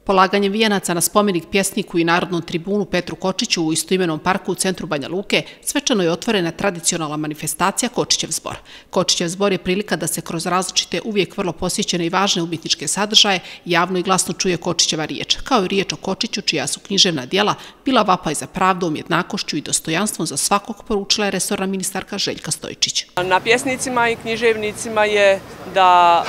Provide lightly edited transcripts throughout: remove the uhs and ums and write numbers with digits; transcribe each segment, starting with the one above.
Polaganjem vijenaca na spomenik pjesniku i narodnom tribunu Petru Kočiću u istoimenom parku u centru Banja Luke svečano je otvorena tradicionalna manifestacija Kočićev zbor. Kočićev zbor je prilika da se kroz različite, uvijek vrlo posjećene i važne umjetničke sadržaje javno i glasno čuje Kočićeva riječ, kao i riječ o Kočiću čija su književna djela bila vapaj za pravdom, jednakošću i dostojanstvom za svakog, poručila je resorna ministarka Željka Stojičić. Na pjesnicima i književnicima je da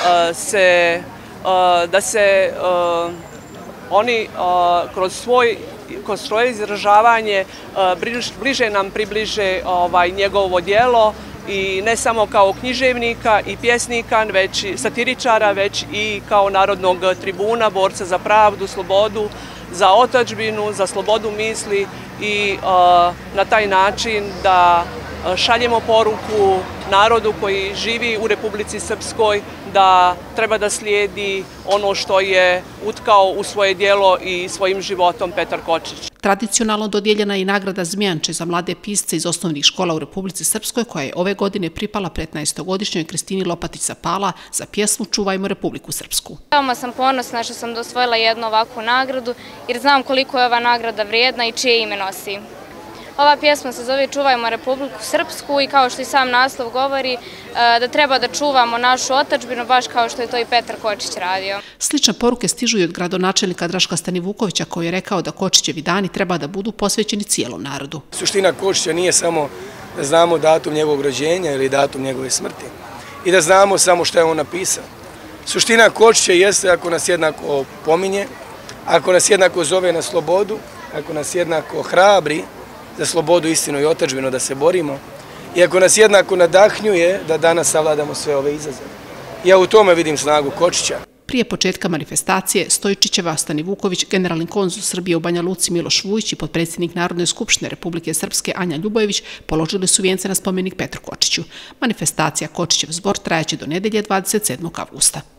se oni kroz svoje izražavanje bliže nam približe njegovo djelo i ne samo kao književnika i pjesnika, već i satiričara, već i kao narodnog tribuna, borca za pravdu, slobodu, za otadžbinu, za slobodu misli i na taj način da šaljemo poruku narodu koji živi u Republici Srpskoj da treba da slijedi ono što je utkao u svoje djelo i svojim životom Petar Kočić. Tradicionalno dodijeljena je i nagrada Zmijanče za mlade pisce iz osnovnih škola u Republici Srpskoj, koja je ove godine pripala 15-godišnjoj Kristini Lopatić sa Pala za pjesmu Čuvajmo Republiku Srpsku. Veoma sam ponosna što sam osvojila jednu ovakvu nagradu jer znam koliko je ova nagrada vrijedna i čije ime nosi. Ova pjesma se zove Čuvajmo Republiku Srpsku i kao što i sam naslov govori da treba da čuvamo našu otadžbinu baš kao što je to i Petar Kočić radio. Slične poruke stižu i od gradonačelnika Draška Stanivukovića koji je rekao da Kočićevi dani treba da budu posvećeni cijelom narodu. Suština Kočića nije samo da znamo datum njegovog rođenja ili datum njegove smrti i da znamo samo što je on napisao. Suština Kočića jeste ako nas jednako pominje, ako nas jednako zove na slobodu, ako nas jednako hrabri za slobodu, istinu i otadžbinu da se borimo i ako nas jednako nadahnjuje da danas savladamo sve ove izazove. Ja u tome vidim snagu Kočića. Prije početka manifestacije Stojičićeva, Stanivuković, generalni konzul Srbije u Banja Luci Miloš Vujić i potpredsjednik Narodne skupštine Republike Srpske Anja Ljubojević položili su vijence na spomenik Petru Kočiću. Manifestacija Kočićev zbor trajaće do nedelje 27. avgusta.